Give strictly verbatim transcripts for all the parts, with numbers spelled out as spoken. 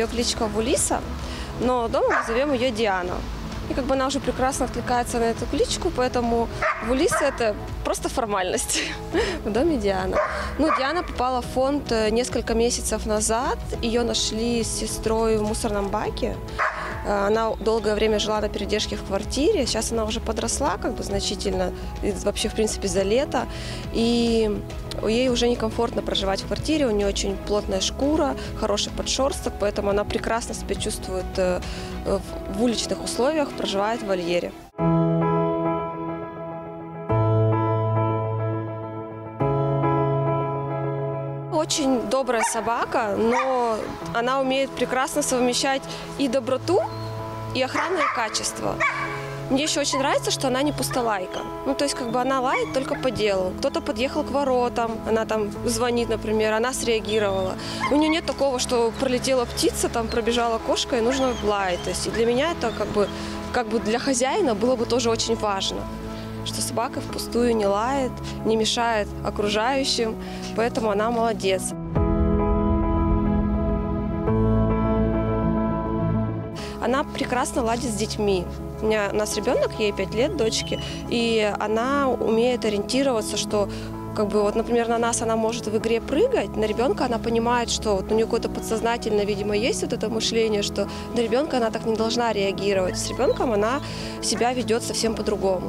ее кличка Вулиса, но дома мы зовем ее Диана. И как бы она уже прекрасно откликается на эту кличку, поэтому Вулиса – это просто формальность в доме Диана. Ну, Диана попала в фонд несколько месяцев назад. Ее нашли с сестрой в мусорном баке. Она долгое время жила на передержке в квартире. Сейчас она уже подросла как бы значительно, вообще, в принципе, за лето. И ей уже некомфортно проживать в квартире. У нее очень плотная шкура, хороший подшерсток, поэтому она прекрасно себя чувствует в уличных условиях, проживает в вольере. Очень добрая собака, но она умеет прекрасно совмещать и доброту, и охранные качества. Мне еще очень нравится, что она не пустолайка. Ну, то есть, как бы она лает только по делу. Кто-то подъехал к воротам, она там звонит, например, она среагировала. У нее нет такого, что пролетела птица, там пробежала кошка, и нужно лаять. То есть, и для меня это как бы, как бы для хозяина было бы тоже очень важно, что собака впустую не лает, не мешает окружающим, поэтому она молодец. Она прекрасно ладит с детьми. У меня, у нас ребенок, ей пять лет, дочке, и она умеет ориентироваться, что, как бы, вот, например, на нас она может в игре прыгать, на ребенка она понимает, что вот у нее какое-то подсознательно, видимо, есть вот это мышление, что на ребенка она так не должна реагировать. С ребенком она себя ведет совсем по-другому.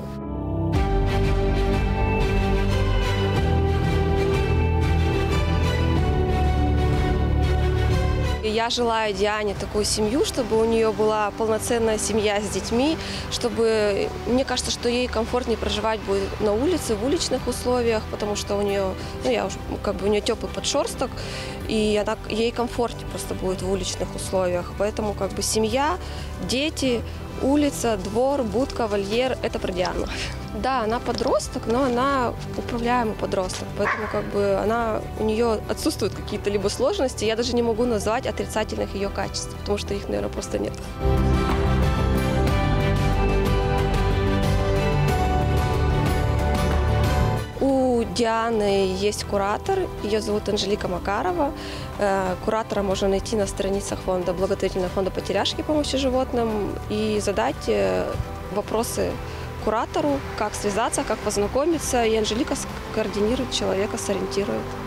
Я желаю Диане такую семью, чтобы у нее была полноценная семья с детьми, чтобы, мне кажется, что ей комфортнее проживать будет на улице, в уличных условиях, потому что у нее, ну, я уже, как бы, у нее теплый подшерсток, и она, ей комфортнее просто будет в уличных условиях. Поэтому, как бы, семья, дети, улица, двор, будка, вольер – это про Диану. Да, она подросток, но она управляемый подросток, поэтому как бы она, у нее отсутствуют какие-то либо сложности, я даже не могу назвать отрицательных ее качеств, потому что их, наверное, просто нет. У Дианы есть куратор, ее зовут Анжелика Макарова. Куратора можно найти на страницах фонда, благотворительного фонда «Потеряшки. Помощи животным», и задать вопросы куратору, как связаться, как познакомиться, и Анжелика скоординирует человека, сориентирует.